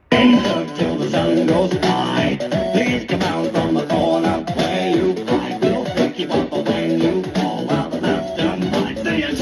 Look till the sun goes by. Please come out.